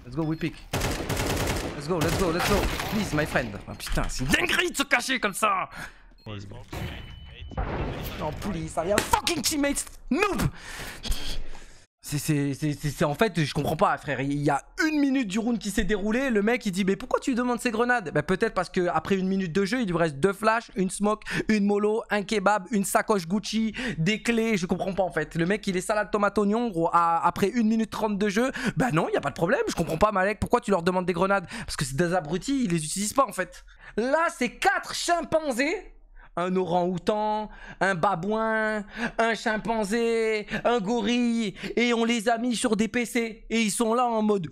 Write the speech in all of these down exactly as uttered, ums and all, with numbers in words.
Let's go, we pick. Let's go, let's go, let's go. Please, my friend. Oh putain, c'est une dinguerie de se cacher comme ça. Non, please, I have fucking teammates. Noob. C'est en fait, je comprends pas, frère. Il y a une minute du round qui s'est déroulé. Le mec il dit, mais pourquoi tu lui demandes ces grenades? Bah, peut-être parce qu'après une minute de jeu, il lui reste deux flashs, une smoke, une mollo, un kebab, une sacoche Gucci, des clés. Je comprends pas en fait. Le mec il est salade tomate oignon, gros. À, après une minute trente de jeu, bah non, il y a pas de problème. Je comprends pas, Malek. Pourquoi tu leur demandes des grenades? Parce que c'est des abrutis, ils les utilisent pas en fait. Là, c'est quatre chimpanzés. Un orang-outan, un babouin, un chimpanzé, un gorille, et on les a mis sur des P C. Et ils sont là en mode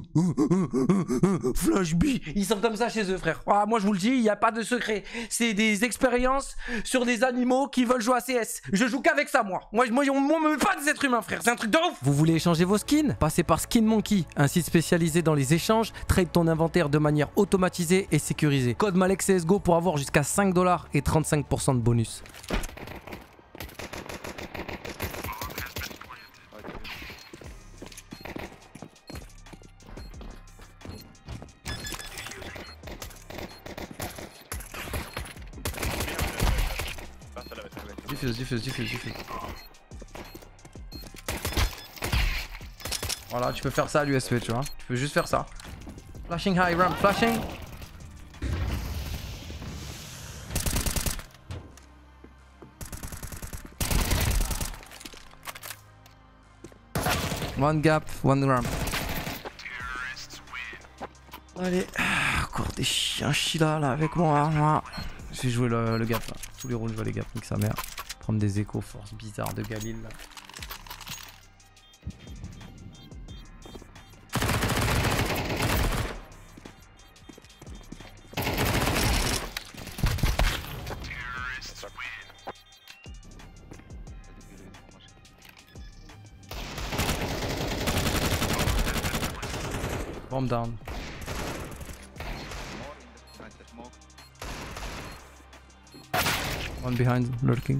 Flash B. Ils sont comme ça chez eux, frère. Ah, moi, je vous le dis, il n'y a pas de secret. C'est des expériences sur des animaux qui veulent jouer à C S. Je joue qu'avec ça, moi. Moi, moi on ne me met pas des êtres humains, frère. C'est un truc de ouf. Vous voulez échanger vos skins? Passez par Skin Monkey, un site spécialisé dans les échanges. Trade ton inventaire de manière automatisée et sécurisée. Code Malek C S G O pour avoir jusqu'à cinq dollars et trente-cinq pour cent de bonus. Diffuse, diffuse, diffuse, diffuse. Voilà, tu peux faire ça à l'U S P, tu vois. Tu peux juste faire ça. Flashing high ramp, flashing. One gap, one ramp. Allez, encore des chiens chila là avec moi, moi. Je vais jouer le, le gap là. Tous les rounds je vois les gaps, nique sa mère. Prendre des échos force bizarres de Galil là. Bomb down. One behind, lurking.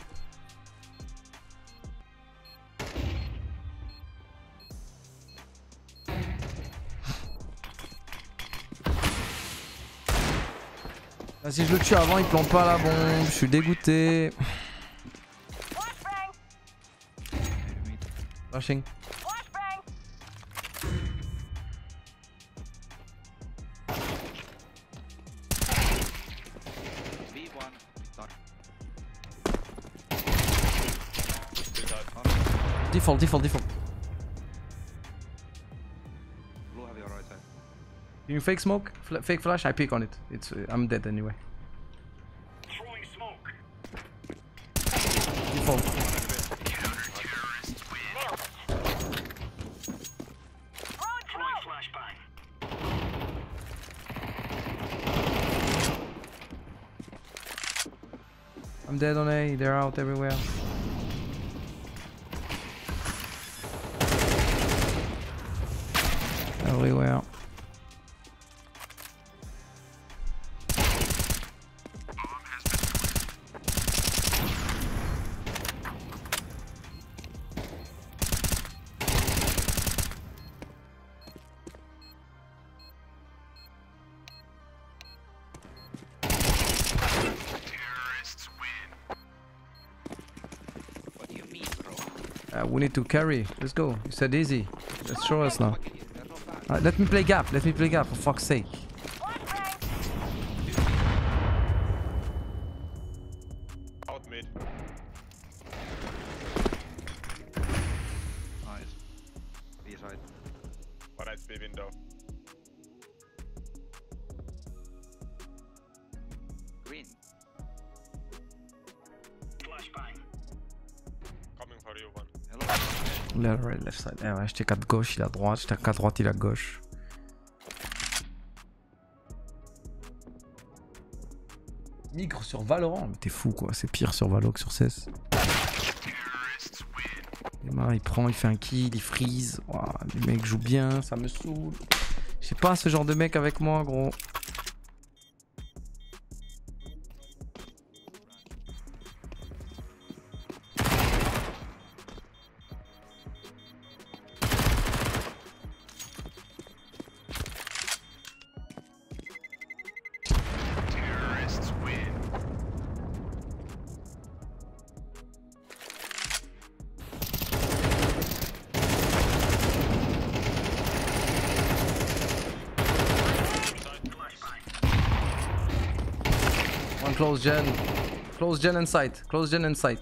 Ah, si je le tue avant, il plante pas la bombe. Je suis dégoûté. Flashing. Default, default, default. Blue have your right side. Can you fake smoke? Fl fake flash? I pick on it. It's uh, I'm dead anyway. Throwing smoke. Default. Throwing flashbang. I'm dead on A. They're out everywhere. Everywhere. What do you mean, bro? Uh, we need to carry. Let's go. You said easy. Let's show us now. Alright, let me play gap. Let me play gap for fuck's sake. Out mid. Nice. B side. One right B window. Green. Flashbang. Coming for you, one. Hello. Left, right, left side. Eh ouais, j'étais qu'à gauche, il est à droite. J'étais qu'à droite, il est à gauche. Migre sur Valorant. Mais t'es fou quoi. C'est pire sur Valo que sur C S. Et ben, il prend, il fait un kill, il freeze. Wow, les mecs jouent bien, ça me saoule. J'ai pas ce genre de mec avec moi, gros. close gen. Close gen and sight. Close gen and sight.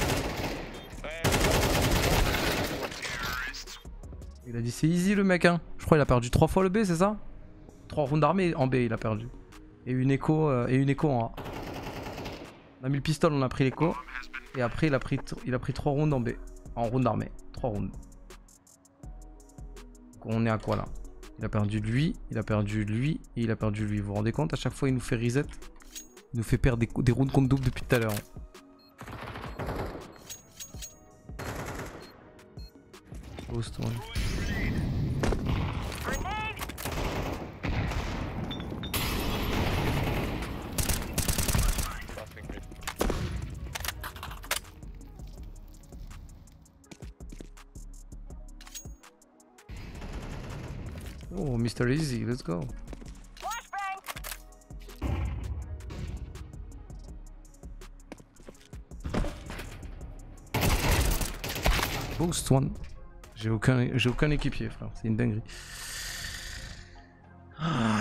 Il a dit c'est easy le mec hein. Je crois qu'il a perdu trois fois le B, c'est ça? trois rounds d'armée en B il a perdu. Et une écho euh, et une écho en A. On a mis le pistolet, on a pris l'écho. Et après il a pris il a pris trois rounds en B. En round d'armée. trois rounds. Donc on est à quoi là? Il a perdu lui, il a perdu lui et il a perdu lui. Vous vous rendez compte? À chaque fois il nous fait reset. Il nous fait perdre des, des rounds contre double depuis tout à l'heure. Ghost one. Oh, Mister Easy, let's go. Boost one. J'ai aucun, j'ai aucun équipier, frère. C'est une dinguerie. Ah.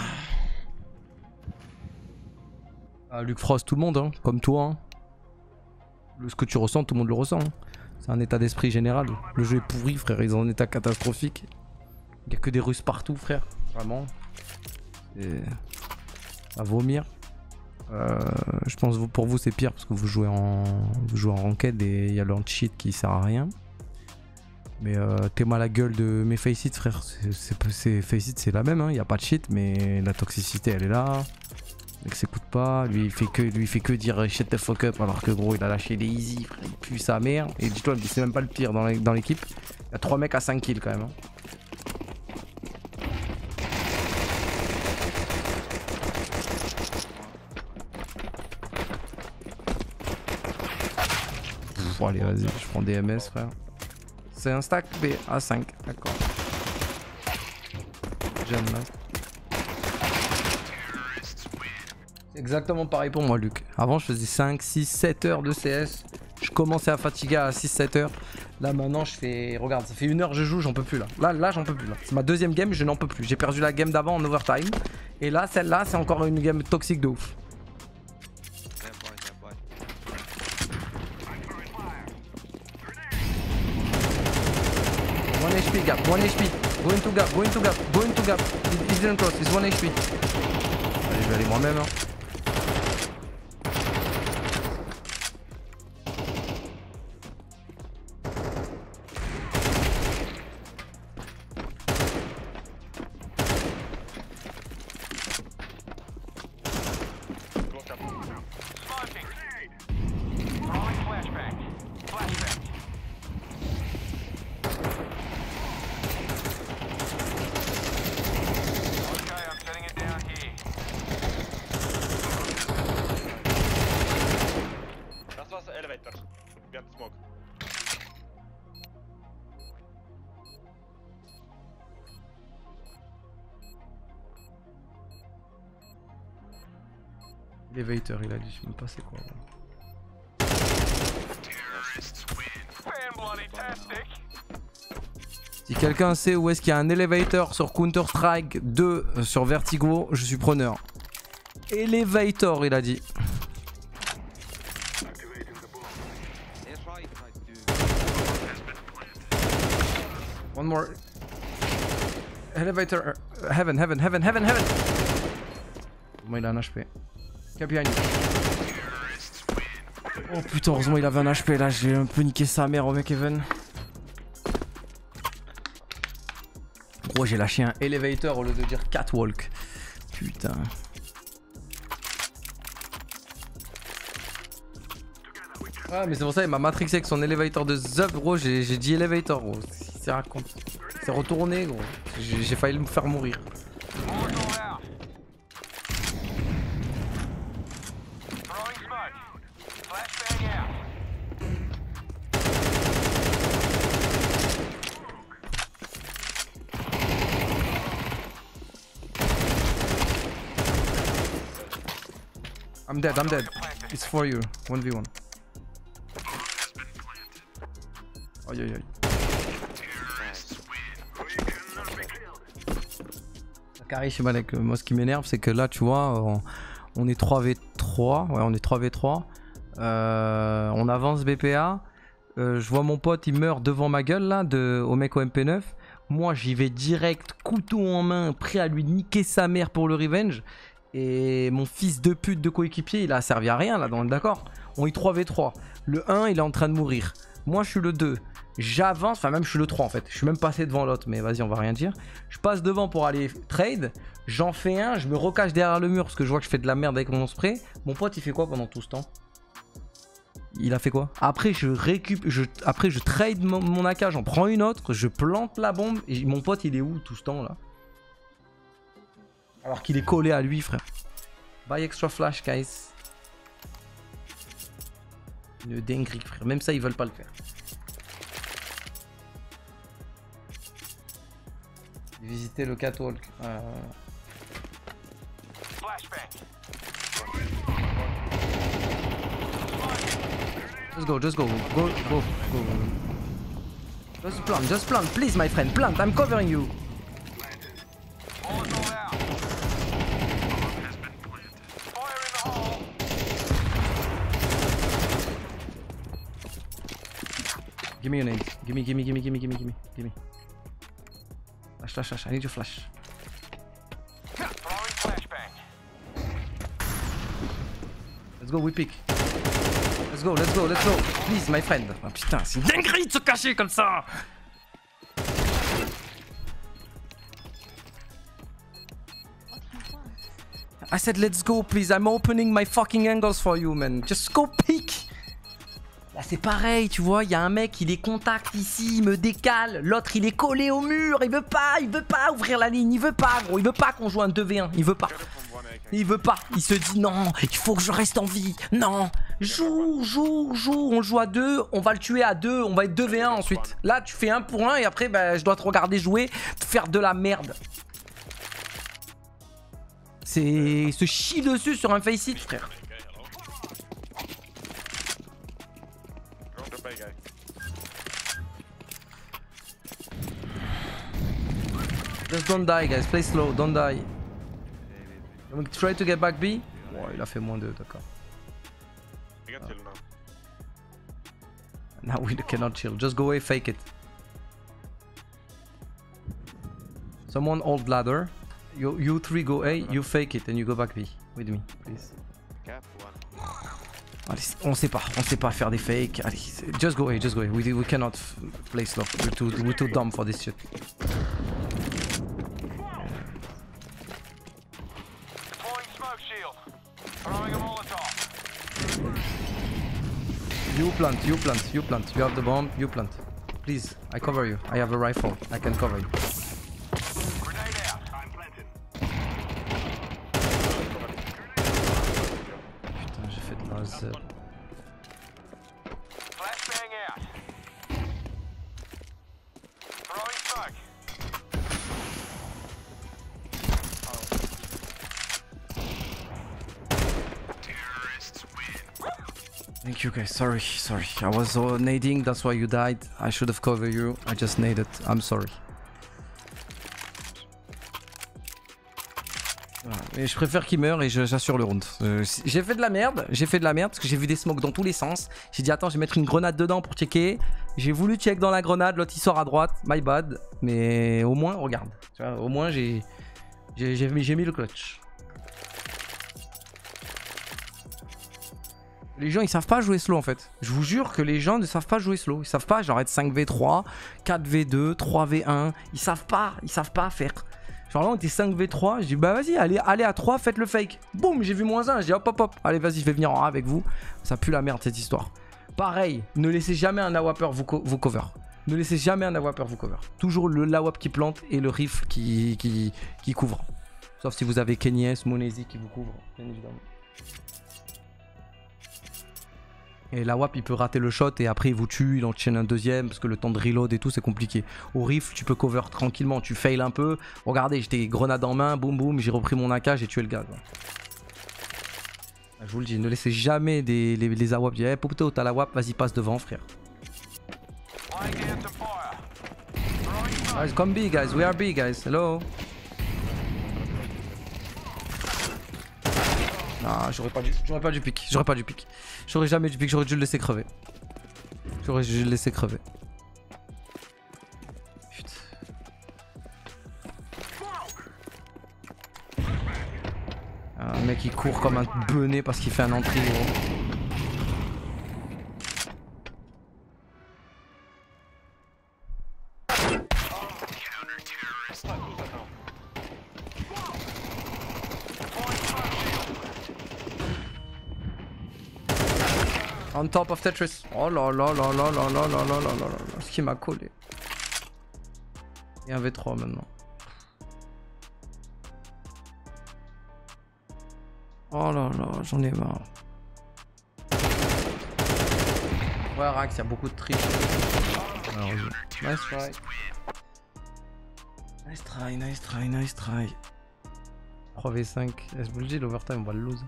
Ah, Luke Frost, tout le monde, hein, comme toi. Hein. Le, ce que tu ressens, tout le monde le ressent. Hein. C'est un état d'esprit général. Le jeu est pourri, frère. Ils sont en état catastrophique. Il n'y a que des Russes partout, frère. Vraiment. C'est à vomir. Euh, je pense que pour vous, c'est pire parce que vous jouez en, vous jouez en ranked et il y a le cheat qui sert à rien. Mais euh, t'es mal à la gueule de mes Faceit, frère. C'est Faceit, c'est la même. Il hein. n'y a pas de cheat, mais la toxicité, elle est là. Il s'écoute pas. Lui, il fait que, lui, il fait que dire shut the fuck up alors que gros, il a lâché des easy, frère. Il pue sa mère. Et dis-toi, c'est même pas le pire dans l'équipe. Il y a trois mecs à cinq kills quand même. Hein. Bon, allez, vas-y, je prends des M S, frère. C'est un stack B à cinq, d'accord. J'aime là. C'est exactement pareil pour moi, Luc. Avant, je faisais cinq, six, sept heures de C S. Je commençais à fatiguer à six, sept heures. Là, maintenant, je fais. Regarde, ça fait une heure que je joue, j'en peux plus là. Là, là j'en peux plus là. C'est ma deuxième game, je n'en peux plus. J'ai perdu la game d'avant en overtime. Et là, celle-là, c'est encore une game toxique de ouf. one H P gap, one H P. Go into gap, go into gap, go into gap. He didn't cross, it's one H P. Allez, je vais aller moi-même. Hein. Elevator, il a dit, je sais même pas c'est quoi. Si quelqu'un sait où est-ce qu'il y a un elevator sur Counter-Strike deux euh, sur Vertigo, je suis preneur. Elevator, il a dit. One more. Elevator. Uh, heaven, heaven, heaven, heaven, heaven. Moi, il a un H P. Cap behind you. Oh putain, heureusement il avait un H P là, j'ai un peu niqué sa mère au mec Even. Gros, j'ai lâché un elevator au lieu de dire catwalk. Putain. Ah mais c'est pour ça il m'a matrixé avec son elevator de Zub gros, j'ai dit elevator gros. C'est raconte. C'est retourné gros. J'ai failli me faire mourir. I'm dead, I'm dead. It's for you. one v one. Aïe aïe aïe. Carré chez Malek. Moi ce qui m'énerve c'est que là tu vois on, On est trois v trois. Ouais, on est trois v trois. Euh, on avance B P A. Euh, je vois mon pote, il meurt devant ma gueule là, de, au mec au M P neuf. Moi, j'y vais direct, couteau en main, prêt à lui niquer sa mère pour le revenge. Et mon fils de pute de coéquipier, il a servi à rien là, on est d'accord. On est trois v trois. Le un, il est en train de mourir. Moi, je suis le deux. J'avance, enfin même je suis le trois en fait. Je suis même passé devant l'autre, mais vas-y, on va rien dire. Je passe devant pour aller trade. J'en fais un, je me recache derrière le mur parce que je vois que je fais de la merde avec mon spray. Mon pote, il fait quoi pendant tout ce temps? Il a fait quoi? Après, je récupère, je, après je trade mon, mon A K, j'en prends une autre, je plante la bombe. Et mon pote, il est où tout ce temps là? Alors qu'il est collé à lui, frère. Buy extra flash, guys. Une dinguerie, frère. Même ça, ils veulent pas le faire. Visiter le catwalk. Euh... Just go, just go, go, go, go. Just plant, just plant, please, my friend, plant. I'm covering you. Give me your name. Give me, give me, give me, give me, give me, give me, give me. Flash, flash, flash. I need your flash. Let's go, we pick. Let's go, let's go, let's go. Please, my friend. Oh putain, c'est une dinguerie de se cacher comme ça. I said let's go, please. I'm opening my fucking angles for you, man. Just go pick. Là, c'est pareil, tu vois. Il y a un mec, il est contact ici, il me décale. L'autre, il est collé au mur. Il veut pas, il veut pas ouvrir la ligne. Il veut pas, gros. Il veut pas qu'on joue un deux v un. Il veut pas. Il veut pas. Il se dit non, il faut que je reste en vie. Non. Joue, joue, joue. On joue à deux. On va le tuer à deux. On va être deux v un ensuite. Là, tu fais un pour un et après, bah, je dois te regarder jouer, te faire de la merde. C'est se chie dessus sur un face hit, frère. Just don't die, guys. Play slow. Don't die. We try to get back B. Oh, il a fait moins deux, d'accord. Now we cannot chill. Just go away, fake it. Someone hold ladder. You, you three go A, you fake it, and you go back B. With me, please. Allez, on sait pas, on sait pas faire des fakes. Allez, just go A, just go A. We, we cannot play slow. We're too, we're too dumb for this shit. You plant, you plant, you plant. You have the bomb, you plant. Please, I cover you. I have a rifle. I can cover you. Putain, j'ai fait de la Z. Thank you guys, sorry, sorry. I was uh, nading, that's why you died. I should have covered you. I just naded. I'm sorry. Voilà. Et je préfère qu'il meure et j'assure le round. Euh, j'ai fait de la merde, j'ai fait de la merde parce que j'ai vu des smokes dans tous les sens. J'ai dit attends, je vais mettre une grenade dedans pour checker. J'ai voulu check dans la grenade, l'autre il sort à droite. My bad. Mais au moins, regarde. Tu vois, au moins j'ai j'ai mis le clutch. Les gens ils savent pas jouer slow en fait. Je vous jure que les gens ne savent pas jouer slow. Ils savent pas genre être cinq v trois, quatre v deux, trois v un. Ils savent pas, ils savent pas faire. Genre là on était cinq v trois, je dis bah vas-y allez, allez à trois, faites le fake. Boum, j'ai vu moins un, je dis hop hop hop. Allez vas-y je vais venir en A avec vous. Ça pue la merde cette histoire. Pareil, ne laissez jamais un AWAPer vous, co vous cover. Ne laissez jamais un AWAPer vous cover. Toujours le l'AWAP qui plante et le rifle qui, qui, qui couvre. Sauf si vous avez Kenyes, Monesi qui vous couvre, bien évidemment. Et la W A P il peut rater le shot et après il vous tue, il enchaîne un deuxième parce que le temps de reload et tout c'est compliqué. Au rifle tu peux cover tranquillement, tu fail un peu. Regardez j'étais grenade en main, boum boum, j'ai repris mon A K, j'ai tué le gars. Je vous le dis, ne laissez jamais des, les, les A W A P dire hey, Poupeto t'as la W A P, vas-y passe devant frère. Guys come B guys, we are B guys, hello. Ah, j'aurais pas dû, j'aurais pas dû pique, j'aurais pas dû pique. J'aurais jamais dû pique, j'aurais dû le laisser crever. J'aurais dû le laisser crever. Putain. Un mec il court comme un benet parce qu'il fait un entrée gros. On top of Tetris. Oh là là là là là là là là là là là. Ce qui m'a collé. Et un V trois maintenant. Oh là là, j'en ai marre. Ouais, Rax, il y a beaucoup de triches. Nice try. Nice try, nice try, nice try. trois v cinq. Je vous le dis, l'overtime, on va le lose.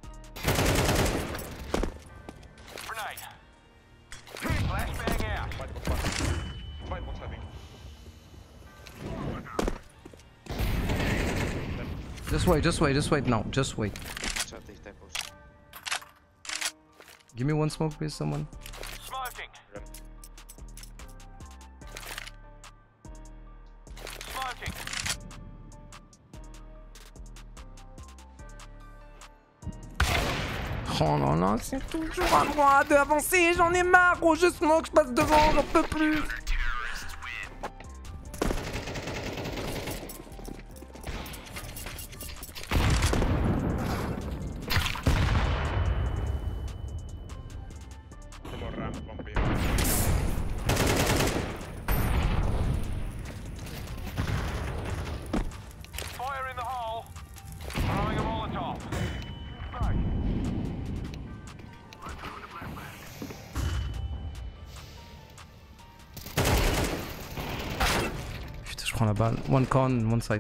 Just wait, just wait, just wait now, just wait. Shot these temples. Give me one smoke, please, someone. Smoking. Smoking. Oh là là, c'est toujours à moi d'avancer, j'en ai marre, gros, je smoke, je passe devant, j'en peux plus. Fire in the hole. Throwing a Molotov. Putain, je prends la balle. One con, one side.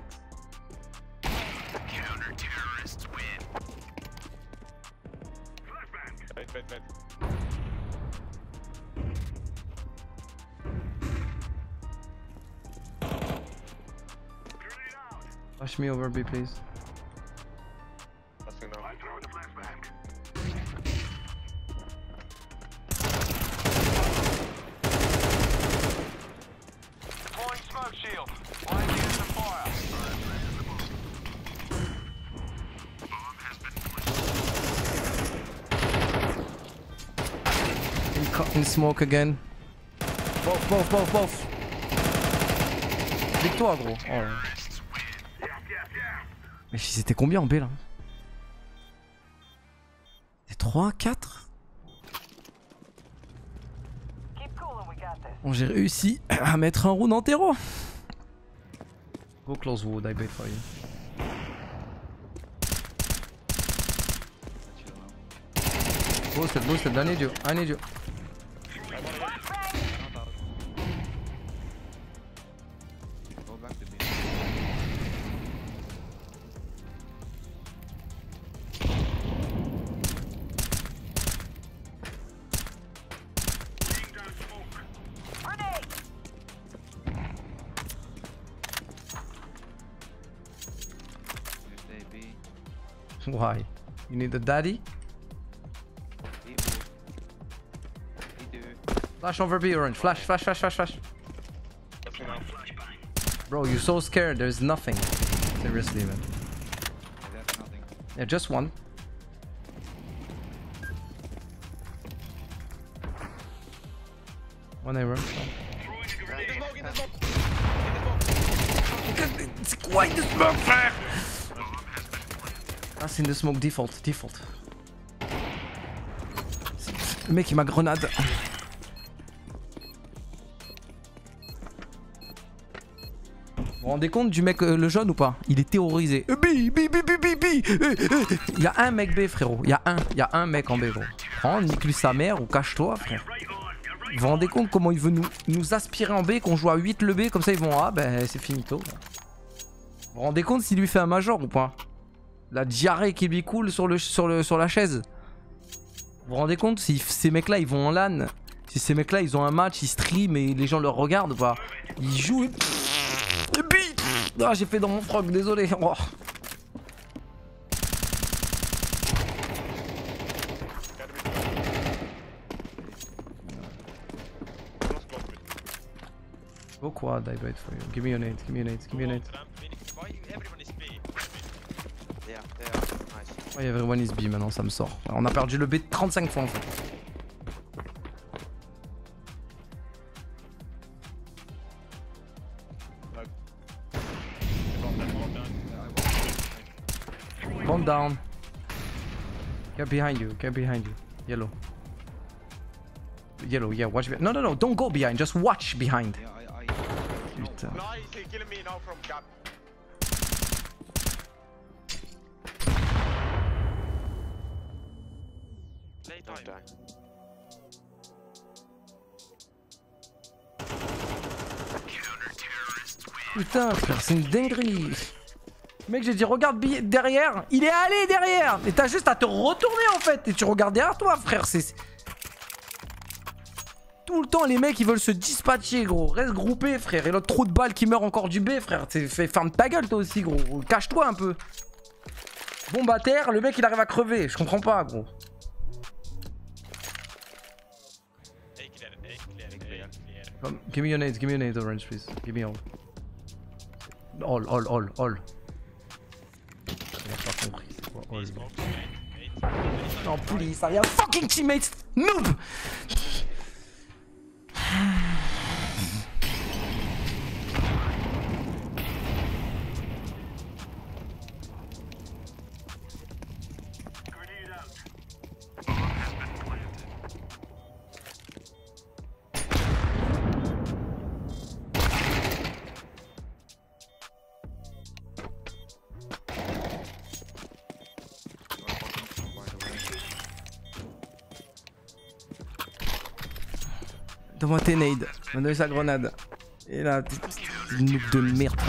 Wait, wait, wait. Flash me over B, please. Nothing now. Deploying smoke shield. Laying in some fire. In, co- in smoke again. Both, both, both, both. Victoire, gros. Oh là là. Mais c'était combien en B là? C'est trois, quatre? Bon, j'ai réussi à mettre un round en terreau. Go close wood, I bait for you. Boosted, boosted, I need you, I need you. Go back to B. You stay B. Why? You need a daddy? B move. B two. Flash over B, orange. Flash, flash, flash, flash, flash. Nothing now. Bro, you're so scared, there's nothing. Seriously, man. That's nothing. Yeah, just one. One error. C'est quoi une smoke, frère? Ah, c'est une smoke default, default. Le mec il m'a grenade. Vous vous rendez compte du mec euh, le jaune ou pas? Il est terrorisé. Euh, B, B, B, B, B, B. Euh, euh. Il y a un mec B, frérot. Il y a un, il y a un mec en B, gros. Prends, nique-lui sa mère ou cache-toi, frère. Vous vous rendez compte comment il veut nous, nous aspirer en B, qu'on joue à huit le B, comme ça ils vont A, ben c'est finito. Vous vous rendez compte s'il lui fait un major ou pas? La diarrhée qui lui coule sur, le, sur, le, sur la chaise. Vous vous rendez compte si ces mecs là ils vont en LAN? Si ces mecs là ils ont un match, ils stream et les gens leur regardent ou pas? Ils jouent et... et puis... Ah, j'ai fait dans mon froc, désolé. Oh. quad, I wait for you. Give me your nade, give me your nade, give me your nade. Why everyone is B? Yeah, yeah, nice. Ouais, everyone is B maintenant, ça me sort. On a perdu le B trente-cinq fois en fait. Bomb down. Get behind you, get behind you. Yellow. Yellow, yeah, watch behind. No, no, no, don't go behind, just watch behind. Yeah, I, I, Putain. Nice, he's killing me now from gap. Play don't time. die. Putain, frère, c'est une dinguerie. Mec, j'ai dit regarde bi- derrière, il est allé derrière. Et t'as juste à te retourner en fait. Et tu regardes derrière toi, frère. C'est tout le temps les mecs ils veulent se dispatcher, gros. Reste groupé, frère. Et l'autre trou de balle qui meurt encore du B, frère. T'es fait ferme ta gueule toi aussi, gros. Cache-toi un peu. Bombe à terre, le mec il arrive à crever. Je comprends pas, gros. A clear, A clear, A clear. Come, give me your nades, give me your nades, orange, please. Give me all. All, all, all, all. J'ai pas compris, c'est quoi all? Smoke, wait, wait. Non, please, I have fucking teammates, noob! Grenade out. Donne-moi tes nades, me donne sa grenade. Et là, t'es t'es une noob de merde.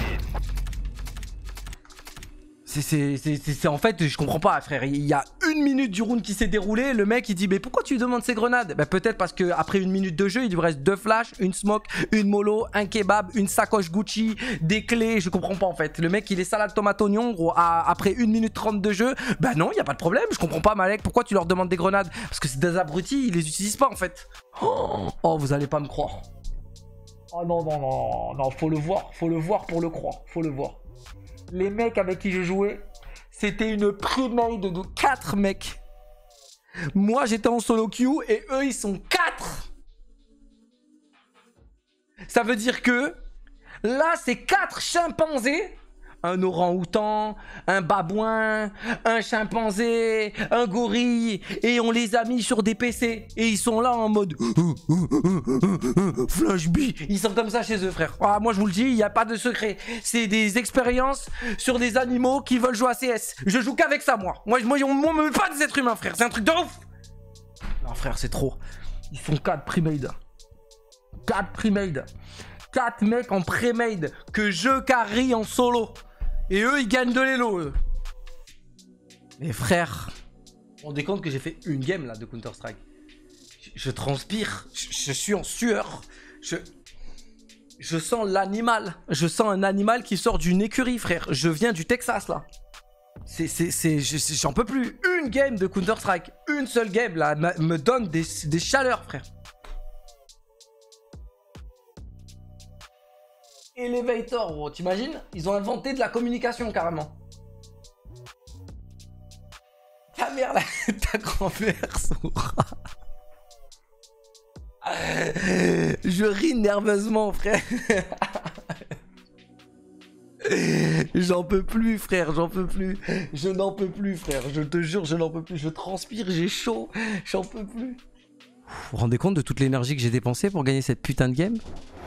C'est, c'est, c'est, c'est, c'est- en fait, je comprends pas, frère. Il y a une minute du round qui s'est déroulé. Le mec, il dit, mais pourquoi tu lui demandes ces grenades? Bah, peut-être parce que après une minute de jeu, il lui reste deux flashs, une smoke, une mollo, un kebab, une sacoche Gucci, des clés. Je comprends pas, en fait. Le mec, il est salade tomate oignon, gros. À- après une minute trente de jeu, bah non, il y a pas de problème. Je comprends pas, Malek. Pourquoi tu leur demandes des grenades? Parce que c'est des abrutis, ils les utilisent pas, en fait. Oh, oh, vous allez pas me croire. Oh non, non, non, non, faut le voir. Faut le voir pour le croire. Faut le voir. Les mecs avec qui je jouais, c'était une pre-made de quatre mecs. Moi, j'étais en solo queue et eux, ils sont quatre. Ça veut dire que là, c'est quatre chimpanzés. Un orang-outan, un babouin, un chimpanzé, un gorille. Et on les a mis sur des P C. Et ils sont là en mode Flash B. Ils sont comme ça chez eux, frère. Ah, moi, je vous le dis, il n'y a pas de secret. C'est des expériences sur des animaux qui veulent jouer à C S. Je joue qu'avec ça, moi. Moi, moi on ne me met pas des êtres humains, frère. C'est un truc de ouf. Non, frère, c'est trop. Ils sont quatre pre-made. quatre pre-made. quatre mecs en pré-made que je carry en solo. Et eux, ils gagnent de l'élo, eux. Mais frère, on vous rendez compte que j'ai fait une game là de Counter-Strike. Je, je transpire, je, je suis en sueur. Je, je sens l'animal. Je sens un animal qui sort d'une écurie, frère. Je viens du Texas là. C'est, c'est, c'est, je- j'en peux plus. Une game de Counter-Strike, une seule game là, me me donne des, des chaleurs, frère. Elevator, gros, t'imagines? Ils ont inventé de la communication carrément. Ta mère, là, ta grand-mère, son rat. Je ris nerveusement, frère. J'en peux plus, frère, j'en peux plus. Je n'en peux plus, frère. Je te jure, je n'en peux plus. Je transpire, j'ai chaud. J'en peux plus. Vous vous rendez compte de toute l'énergie que j'ai dépensée pour gagner cette putain de game?